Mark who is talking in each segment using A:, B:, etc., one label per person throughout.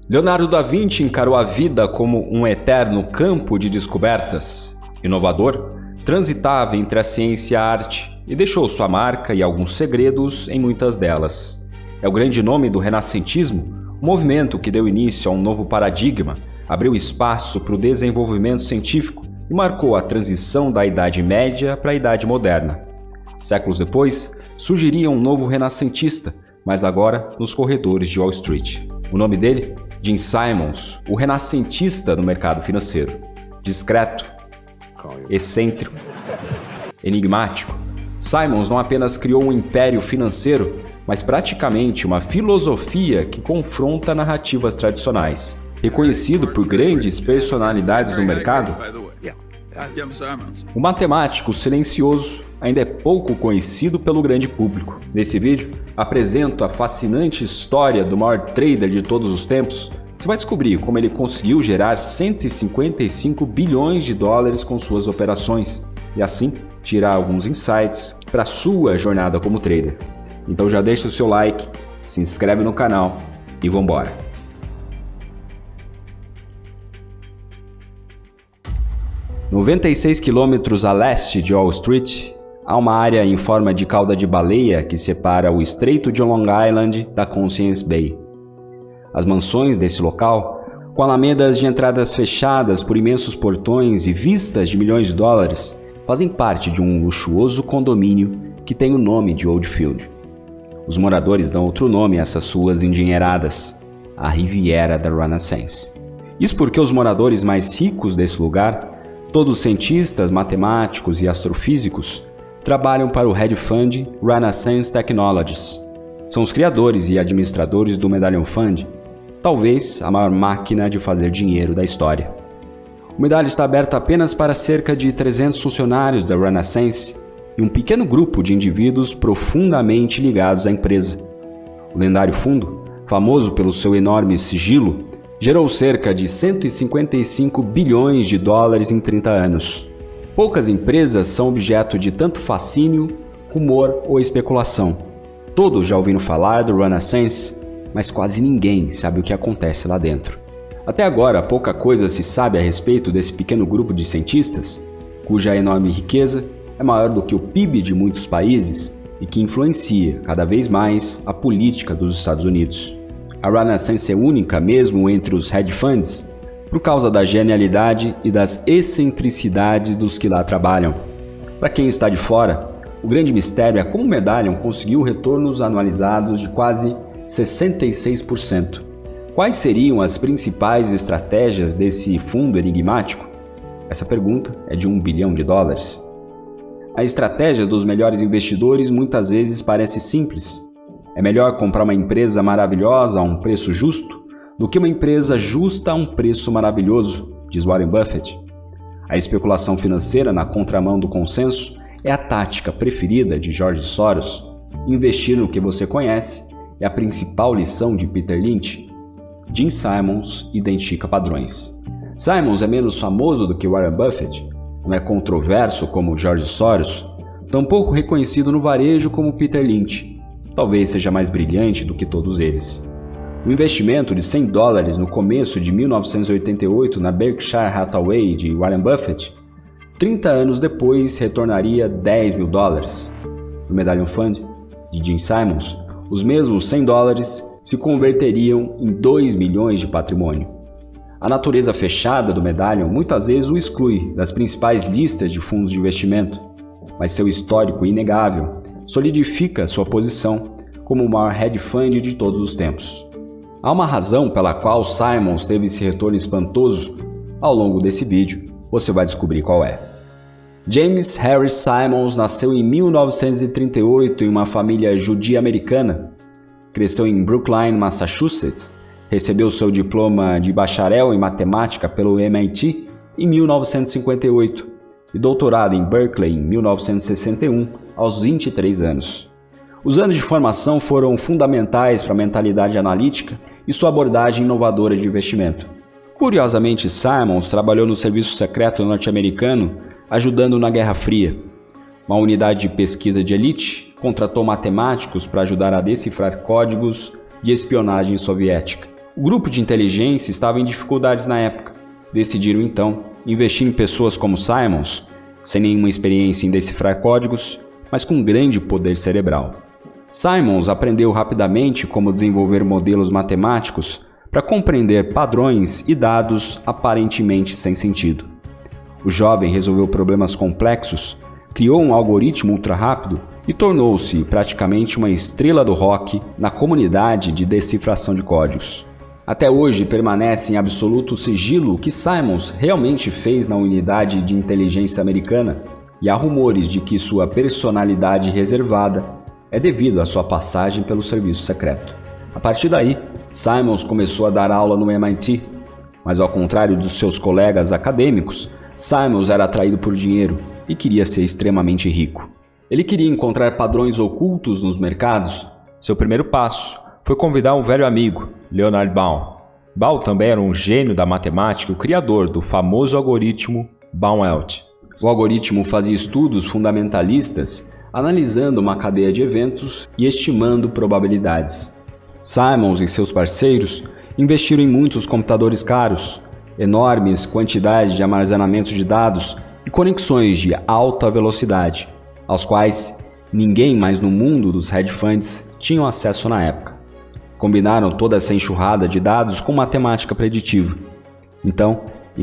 A: Leonardo da Vinci encarou a vida como um eterno campo de descobertas. Inovador, transitava entre a ciência e a arte e deixou sua marca e alguns segredos em muitas delas. É o grande nome do renascentismo, um movimento que deu início a um novo paradigma, abriu espaço para o desenvolvimento científico e marcou a transição da Idade Média para a Idade Moderna. Séculos depois, surgiria um novo renascentista, mas agora nos corredores de Wall Street. O nome dele? Jim Simons, o renascentista do mercado financeiro. Discreto, excêntrico, enigmático. Simons não apenas criou um império financeiro, mas praticamente uma filosofia que confronta narrativas tradicionais. Reconhecido por grandes personalidades do mercado, o matemático silencioso ainda é pouco conhecido pelo grande público. Nesse vídeo, apresento a fascinante história do maior trader de todos os tempos. Você vai descobrir como ele conseguiu gerar 155 bilhões de dólares com suas operações e assim tirar alguns insights para a sua jornada como trader. Então já deixa o seu like, se inscreve no canal e vambora! 96 quilômetros a leste de Wall Street, há uma área em forma de cauda de baleia que separa o Estreito de Long Island da Conscience Bay. As mansões desse local, com alamedas de entradas fechadas por imensos portões e vistas de milhões de dólares, fazem parte de um luxuoso condomínio que tem o nome de Oldfield. Os moradores dão outro nome a essas suas endinheiradas, a Riviera da Renaissance. Isso porque os moradores mais ricos desse lugar, todos cientistas, matemáticos e astrofísicos, trabalham para o hedge fund Renaissance Technologies. São os criadores e administradores do Medallion Fund, talvez a maior máquina de fazer dinheiro da história. O Medallion está aberto apenas para cerca de 300 funcionários da Renaissance e um pequeno grupo de indivíduos profundamente ligados à empresa. O lendário fundo, famoso pelo seu enorme sigilo, gerou cerca de 155 bilhões de dólares em 30 anos. Poucas empresas são objeto de tanto fascínio, rumor ou especulação. Todos já ouviram falar do Renaissance, mas quase ninguém sabe o que acontece lá dentro. Até agora, pouca coisa se sabe a respeito desse pequeno grupo de cientistas, cuja enorme riqueza é maior do que o PIB de muitos países e que influencia cada vez mais a política dos Estados Unidos. A Renaissance é única mesmo entre os hedge funds por causa da genialidade e das excentricidades dos que lá trabalham. Para quem está de fora, o grande mistério é como o Medallion conseguiu retornos anualizados de quase 66%. Quais seriam as principais estratégias desse fundo enigmático? Essa pergunta é de $1 bilhão. A estratégia dos melhores investidores muitas vezes parece simples. É melhor comprar uma empresa maravilhosa a um preço justo do que uma empresa justa a um preço maravilhoso, diz Warren Buffett. A especulação financeira na contramão do consenso é a tática preferida de George Soros. Investir no que você conhece é a principal lição de Peter Lynch. Jim Simons identifica padrões. Simons é menos famoso do que Warren Buffett, não é controverso como George Soros, tampouco reconhecido no varejo como Peter Lynch. Talvez seja mais brilhante do que todos eles. O investimento de $100 no começo de 1988 na Berkshire Hathaway de Warren Buffett, 30 anos depois retornaria $10 mil. No Medallion Fund de Jim Simons, os mesmos $100 se converteriam em 2 milhões de patrimônio. A natureza fechada do Medallion muitas vezes o exclui das principais listas de fundos de investimento, mas seu histórico inegável solidifica sua posição como o maior hedge fund de todos os tempos. Há uma razão pela qual Simons teve esse retorno espantoso. Ao longo desse vídeo, você vai descobrir qual é. James Harris Simons nasceu em 1938 em uma família judia americana. Cresceu em Brookline, Massachusetts. Recebeu seu diploma de bacharel em matemática pelo MIT em 1958 e doutorado em Berkeley em 1961, aos 23 anos. Os anos de formação foram fundamentais para a mentalidade analítica e sua abordagem inovadora de investimento. Curiosamente, Simons trabalhou no Serviço Secreto norte-americano, ajudando na Guerra Fria. Uma unidade de pesquisa de elite contratou matemáticos para ajudar a decifrar códigos de espionagem soviética. O grupo de inteligência estava em dificuldades na época. Decidiram então investir em pessoas como Simons, sem nenhuma experiência em decifrar códigos, mas com grande poder cerebral. Simons aprendeu rapidamente como desenvolver modelos matemáticos para compreender padrões e dados aparentemente sem sentido. O jovem resolveu problemas complexos, criou um algoritmo ultra rápido e tornou-se praticamente uma estrela do rock na comunidade de decifração de códigos. Até hoje permanece em absoluto sigilo o que Simons realmente fez na unidade de inteligência americana, e há rumores de que sua personalidade reservada é devido à sua passagem pelo serviço secreto. A partir daí, Simons começou a dar aula no MIT, mas ao contrário dos seus colegas acadêmicos, Simons era atraído por dinheiro e queria ser extremamente rico. Ele queria encontrar padrões ocultos nos mercados. Seu primeiro passo foi convidar um velho amigo, Leonard Baum. Baum também era um gênio da matemática e o criador do famoso algoritmo Baum-Welt. O algoritmo fazia estudos fundamentalistas, analisando uma cadeia de eventos e estimando probabilidades. Simons e seus parceiros investiram em muitos computadores caros, enormes quantidades de armazenamento de dados e conexões de alta velocidade, aos quais ninguém mais no mundo dos hedge funds tinha acesso na época. Combinaram toda essa enxurrada de dados com matemática preditiva. Então, em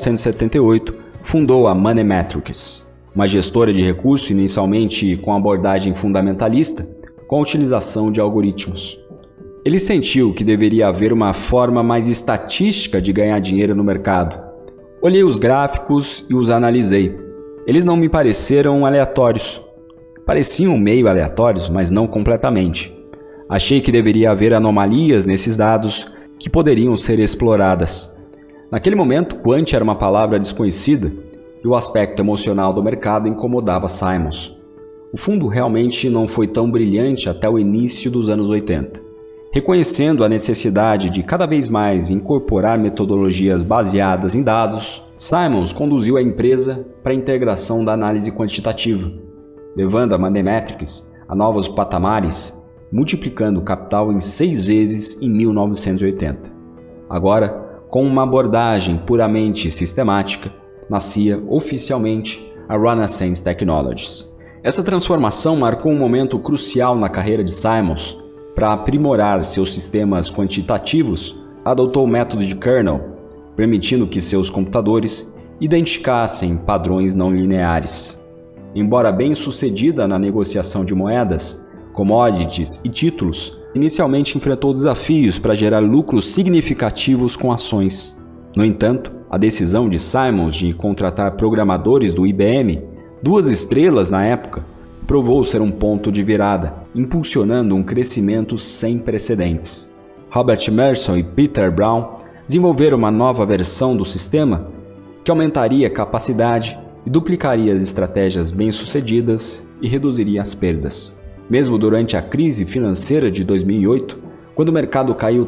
A: 1978, fundou a Money Metrics, uma gestora de recursos inicialmente com abordagem fundamentalista, com a utilização de algoritmos. Ele sentiu que deveria haver uma forma mais estatística de ganhar dinheiro no mercado. Olhei os gráficos e os analisei. Eles não me pareceram aleatórios. Pareciam meio aleatórios, mas não completamente. Achei que deveria haver anomalias nesses dados que poderiam ser exploradas. Naquele momento, quant era uma palavra desconhecida e o aspecto emocional do mercado incomodava Simons. O fundo realmente não foi tão brilhante até o início dos anos 80. Reconhecendo a necessidade de cada vez mais incorporar metodologias baseadas em dados, Simons conduziu a empresa para a integração da análise quantitativa, levando a Money Metrics a novos patamares, multiplicando o capital em 6 vezes em 1980. Agora, com uma abordagem puramente sistemática, nascia oficialmente a Renaissance Technologies. Essa transformação marcou um momento crucial na carreira de Simons. Para aprimorar seus sistemas quantitativos, adotou o método de kernel, permitindo que seus computadores identificassem padrões não lineares. Embora bem-sucedida na negociação de moedas, commodities e títulos, inicialmente enfrentou desafios para gerar lucros significativos com ações. No entanto, a decisão de Simons de contratar programadores do IBM, 2 estrelas na época, provou ser um ponto de virada, impulsionando um crescimento sem precedentes. Robert Merson e Peter Brown desenvolveram uma nova versão do sistema que aumentaria a capacidade e duplicaria as estratégias bem-sucedidas e reduziria as perdas. Mesmo durante a crise financeira de 2008, quando o mercado caiu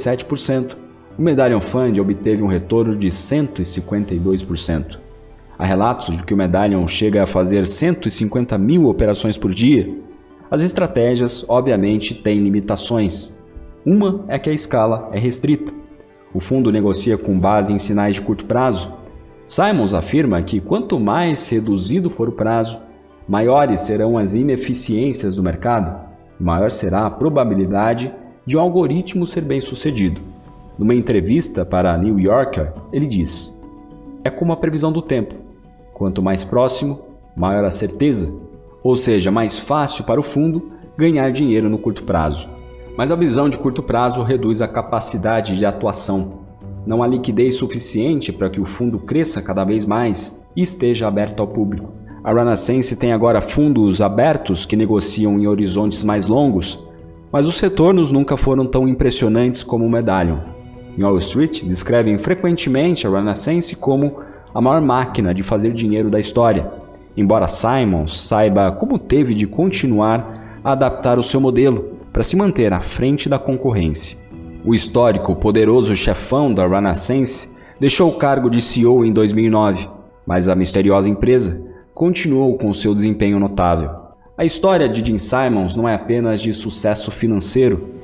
A: 37%, o Medallion Fund obteve um retorno de 152%. Há relatos de que o Medallion chega a fazer 150 mil operações por dia. As estratégias, obviamente, têm limitações. Uma é que a escala é restrita. O fundo negocia com base em sinais de curto prazo. Simons afirma que quanto mais reduzido for o prazo, maiores serão as ineficiências do mercado, maior será a probabilidade de um algoritmo ser bem-sucedido. Numa entrevista para a New Yorker, ele diz: "É como a previsão do tempo. Quanto mais próximo, maior a certeza, ou seja, mais fácil para o fundo ganhar dinheiro no curto prazo. Mas a visão de curto prazo reduz a capacidade de atuação. Não há liquidez suficiente para que o fundo cresça cada vez mais e esteja aberto ao público. A Renaissance tem agora fundos abertos que negociam em horizontes mais longos, mas os retornos nunca foram tão impressionantes como o Medallion." Em Wall Street, descrevem frequentemente a Renaissance como a maior máquina de fazer dinheiro da história, embora Simons saiba como teve de continuar a adaptar o seu modelo para se manter à frente da concorrência. O histórico poderoso chefão da Renaissance deixou o cargo de CEO em 2009, mas a misteriosa empresa continuou com seu desempenho notável. A história de Gene Simons não é apenas de sucesso financeiro,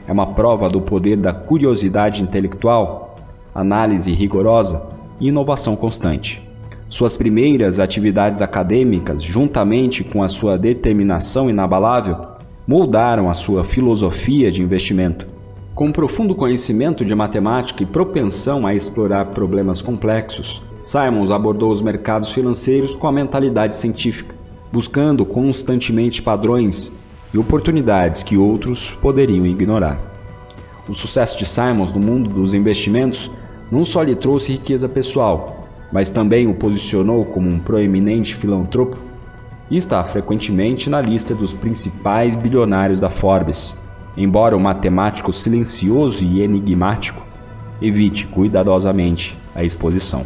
A: é uma prova do poder da curiosidade intelectual, análise rigorosa e inovação constante. Suas primeiras atividades acadêmicas, juntamente com a sua determinação inabalável, moldaram a sua filosofia de investimento. Com profundo conhecimento de matemática e propensão a explorar problemas complexos, Simons abordou os mercados financeiros com a mentalidade científica, buscando constantemente padrões e oportunidades que outros poderiam ignorar. O sucesso de Simons no mundo dos investimentos não só lhe trouxe riqueza pessoal, mas também o posicionou como um proeminente filantropo e está frequentemente na lista dos principais bilionários da Forbes. Embora um matemático silencioso e enigmático, evite cuidadosamente a exposição.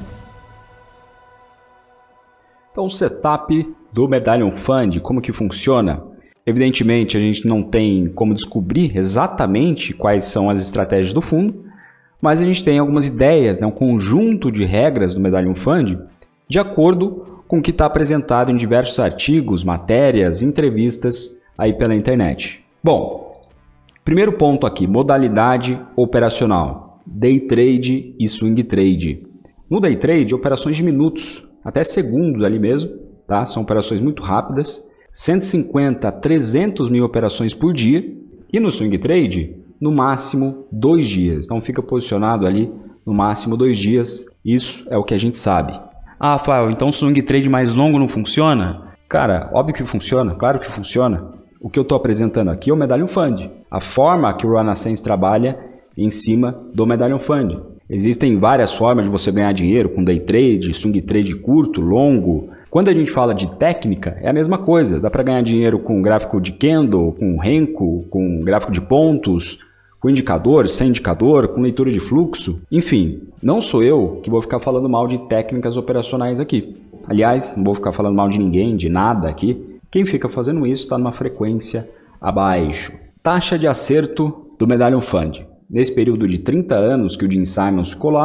A: Então, o setup do Medallion Fund, como que funciona? Evidentemente, a gente não tem como descobrir exatamente quais são as estratégias do fundo, mas a gente tem algumas ideias, um conjunto de regras do Medallion Fund, de acordo com o que está apresentado em diversos artigos, matérias, entrevistas aí pela internet. Bom, primeiro ponto aqui, modalidade operacional, day trade e swing trade. No day trade, operações de minutos, até segundos ali mesmo, tá? São operações muito rápidas, 150 a 300 mil operações por dia, e no swing trade, no máximo 2 dias. Então fica posicionado ali no máximo 2 dias, isso é o que a gente sabe. Ah, Rafael, então o swing trade mais longo não funciona? Cara, óbvio que funciona, claro que funciona. O que eu estou apresentando aqui é o Medallion Fund, a forma que o Renaissance trabalha em cima do Medallion Fund. Existem várias formas de você ganhar dinheiro com day trade, swing trade curto, longo. Quando a gente fala de técnica, é a mesma coisa. Dá para ganhar dinheiro com gráfico de candle, com Renko, com gráfico de pontos, com indicador, sem indicador, com leitura de fluxo. Enfim, não sou eu que vou ficar falando mal de técnicas operacionais aqui. Aliás, não vou ficar falando mal de ninguém, de nada aqui. Quem fica fazendo isso está numa frequência abaixo. Taxa de acerto do Medallion Fund. Nesse período de 30 anos que o Jim Simons ficou lá,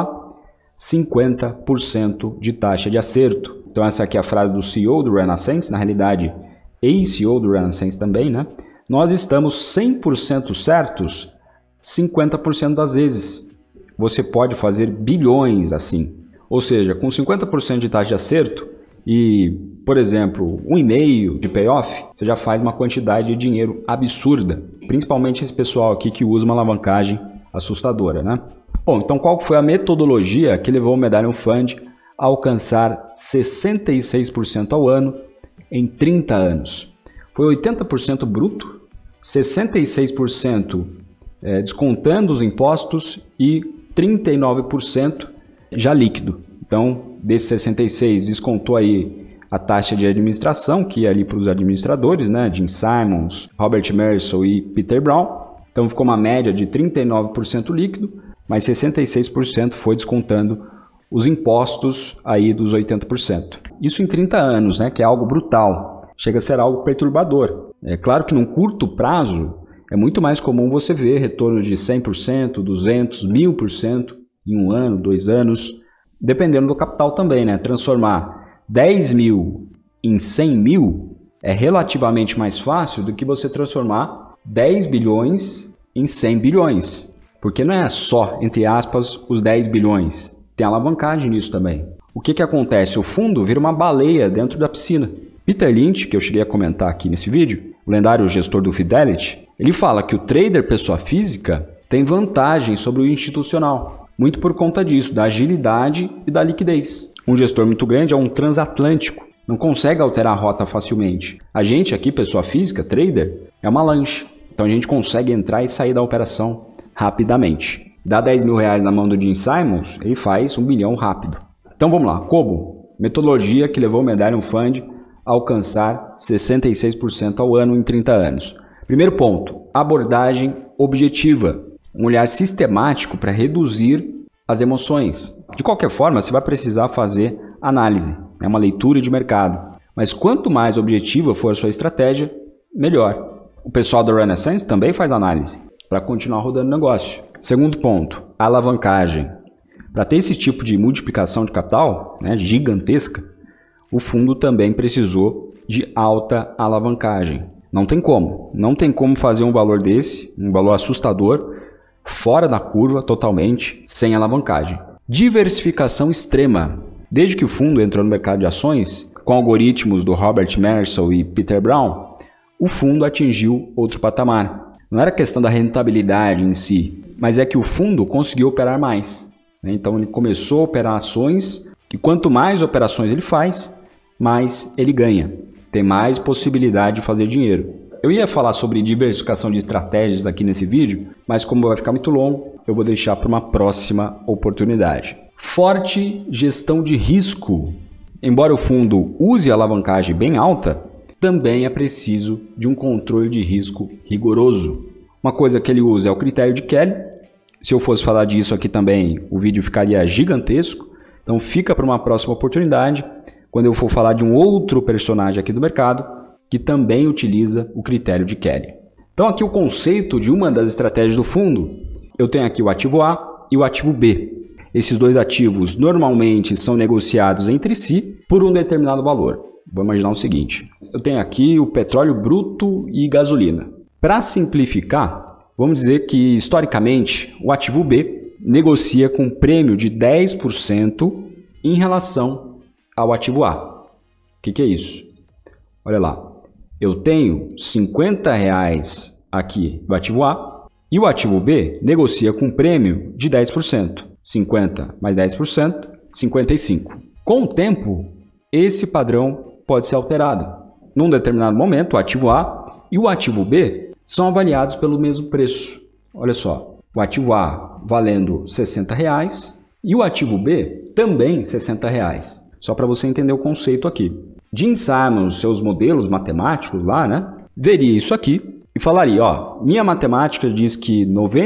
A: 50% de taxa de acerto. Então essa aqui é a frase do CEO do Renaissance, na realidade, ex-CEO do Renaissance também, né? Nós estamos 100% certos 50% das vezes. Você pode fazer bilhões assim. Ou seja, com 50% de taxa de acerto e, por exemplo, 1,5 de payoff, você já faz uma quantidade de dinheiro absurda. Principalmente esse pessoal aqui que usa uma alavancagem assustadora, né? Bom, então qual foi a metodologia que levou o Medallion Fund a alcançar 66% ao ano em 30 anos? Foi 80% bruto, 66% descontando os impostos e 39% já líquido. Então, desses 66, descontou aí a taxa de administração, que ia ali para os administradores, né? Jim Simons, Robert Mercer e Peter Brown. Então ficou uma média de 39% líquido, mas 66% foi descontando os impostos aí dos 80%. Isso em 30 anos, né? Que é algo brutal. Chega a ser algo perturbador. É claro que num curto prazo é muito mais comum você ver retornos de 100%, 200%, 1000% em 1 ano, 2 anos, dependendo do capital também, né? Transformar 10 mil em 100 mil é relativamente mais fácil do que você transformar 10 bilhões em 100 bilhões. Porque não é só, entre aspas, os 10 bilhões. Tem alavancagem nisso também. O que acontece? O fundo vira uma baleia dentro da piscina. Peter Lynch, que eu cheguei a comentar aqui nesse vídeo, o lendário gestor do Fidelity, ele fala que o trader pessoa física tem vantagem sobre o institucional. Muito por conta disso, da agilidade e da liquidez. Um gestor muito grande é um transatlântico. Não consegue alterar a rota facilmente. A gente aqui, pessoa física, trader, é uma lancha. Então a gente consegue entrar e sair da operação rapidamente. Dá 10 mil reais na mão do Jim Simons, ele faz 1 bilhão rápido. Então vamos lá, como? Metodologia que levou o Medallion Fund a alcançar 66% ao ano em 30 anos. Primeiro ponto, abordagem objetiva. Um olhar sistemático para reduzir as emoções. De qualquer forma, você vai precisar fazer análise. É uma leitura de mercado. Mas quanto mais objetiva for a sua estratégia, melhor. O pessoal da Renaissance também faz análise para continuar rodando negócio. Segundo ponto, alavancagem. Para ter esse tipo de multiplicação de capital, gigantesca, o fundo também precisou de alta alavancagem. Não tem como. Não tem como fazer um valor desse, um valor assustador, fora da curva totalmente, sem alavancagem. Diversificação extrema. Desde que o fundo entrou no mercado de ações, com algoritmos do Robert Mercer e Peter Brown, o fundo atingiu outro patamar. Não era questão da rentabilidade em si, mas é que o fundo conseguiu operar mais. Então ele começou a operar ações e quanto mais operações ele faz, mais ele ganha. Tem mais possibilidade de fazer dinheiro. Eu ia falar sobre diversificação de estratégias aqui nesse vídeo, mas como vai ficar muito longo, eu vou deixar para uma próxima oportunidade. Forte gestão de risco. Embora o fundo use alavancagem bem alta, também é preciso de um controle de risco rigoroso. Uma coisa que ele usa é o critério de Kelly. Se eu fosse falar disso aqui também, o vídeo ficaria gigantesco. Então fica para uma próxima oportunidade, quando eu for falar de um outro personagem aqui do mercado, que também utiliza o critério de Kelly. Então aqui o conceito de uma das estratégias do fundo, eu tenho aqui o ativo A e o ativo B. Esses dois ativos normalmente são negociados entre si por um determinado valor. Vou imaginar o seguinte, eu tenho aqui o petróleo bruto e gasolina. Para simplificar, vamos dizer que historicamente o ativo B negocia com um prêmio de 10% em relação ao ativo A. O que é isso? Olha lá, eu tenho R$50 aqui do ativo A e o ativo B negocia com um prêmio de 10%. 50 mais 10%, 55. Com o tempo, esse padrão pode ser alterado. Num determinado momento, o ativo A e o ativo B são avaliados pelo mesmo preço. Olha só, o ativo A valendo R$60 e o ativo B também R$60. Só para você entender o conceito aqui. Jim Simons, seus modelos matemáticos lá, né, veria isso aqui e falaria, ó, minha matemática diz que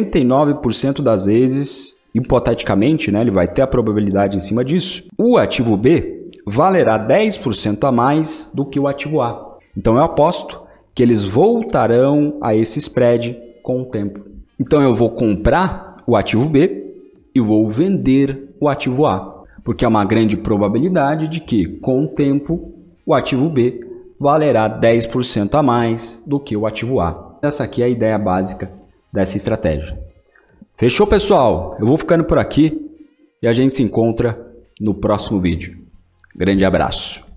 A: 99% das vezes, hipoteticamente, né, ele vai ter a probabilidade em cima disso, o ativo B valerá 10% a mais do que o ativo A. Então eu aposto que eles voltarão a esse spread com o tempo. Então eu vou comprar o ativo B e vou vender o ativo A, porque há uma grande probabilidade de que, com o tempo, o ativo B valerá 10% a mais do que o ativo A. Essa aqui é a ideia básica dessa estratégia. Fechou, pessoal? Eu vou ficando por aqui e a gente se encontra no próximo vídeo. Grande abraço!